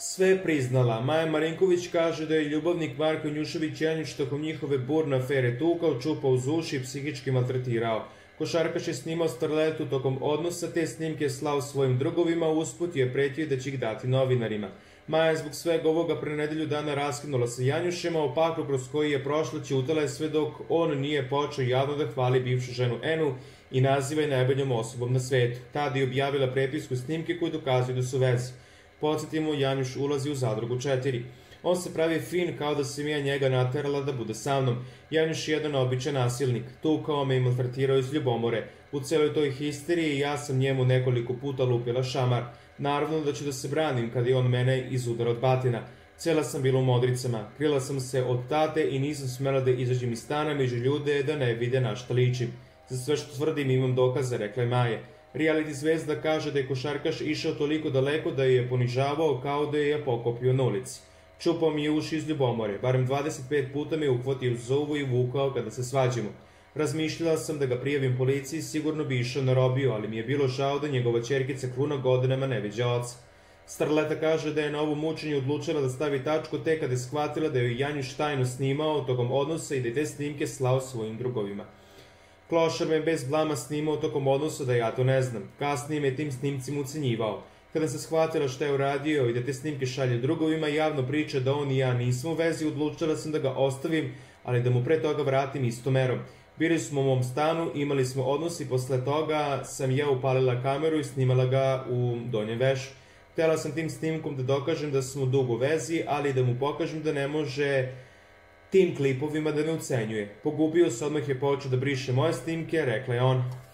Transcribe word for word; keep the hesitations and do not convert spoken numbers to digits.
Sve je priznala. Maja Marinković kaže da je ljubavnik Marko Janjušević Janjuš tokom njihove burne afere tukao, čupao uz uši i psihički maltretirao. Košarkaš je snimao starletu tokom odnosa, te snimke je slao svojim drugovima, usput je pretio da će ih dati novinarima. Maja je zbog svega ovoga pre nedelju dana raskinula sa Janjušem, a opako kroz koji je prošla ćutala je sve dok on nije počeo javno da hvali bivšu ženu Enu i naziva je najboljom osobom na svetu. Tada je objavila prepisku snimke koji dokazuju da su vezi. Podsjetimo, Janjuš ulazi u zadrugu četiri. On se pravi fin kao da sam ja njega naterala da bude sa mnom. Janjuš je jedan običan nasilnik. Tukao me i maltretirao iz ljubomore. U celoj toj histeriji ja sam njemu nekoliko puta lupila šamar. Naravno da ću da se branim kada je on mene izudara od batina. Cela sam bila u modricama. Krila sam se od tate i nisam smela da izađem iz stana među ljude da ne vide na šta ličim. Za sve što tvrdim imam dokaze, rekla je Maja. Reality zvezda kaže da je košarkaš išao toliko daleko da je ponižavao kao da je pokopio na ulici. Čupao mi je uši iz ljubomore, barem dvadeset pet puta me uhvatio za uvo i vukao kada se svađamo. Razmišljala sam da ga prijavim policiji, sigurno bi išao na robiju, ali mi je bilo žao da njegova ćerkica kruna godinama ne viđa oca. Starleta kaže da je na ovu mučenje odlučila da stavi tačku tek kada je shvatila da je Janjuš tajno snimao tokom odnosa i da je te snimke slao svojim drugovima. Klošar me bez blama snimao tokom odnosa da ja to ne znam. Kasnije me tim snimcima ucenjivao. Kada sam shvatila šta je uradio i da te snimke šalje drugovima, javno priča da on i ja nismo u vezi, odlučila sam da ga ostavim, ali da mu pre toga vratim istom merom. Bili smo u mom stanu, imali smo odnos i posle toga sam ja upalila kameru i snimala ga u donjem vešu. Htela sam tim snimkom da dokažem da smo dugo u vezi, ali da mu pokažem da ne može tim klipovima da me ucenjuje. Pogubio se, odmah je počeo da briše moje snimke, rekla je on.